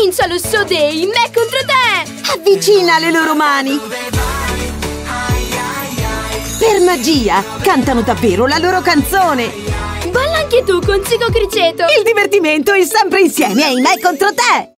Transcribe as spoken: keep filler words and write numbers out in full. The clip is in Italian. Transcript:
Comincia lo show dei me contro te! Avvicina le loro mani! Per magia, cantano davvero la loro canzone! Balla anche tu con Cico Criceto! Il divertimento è sempre insieme ai me contro te!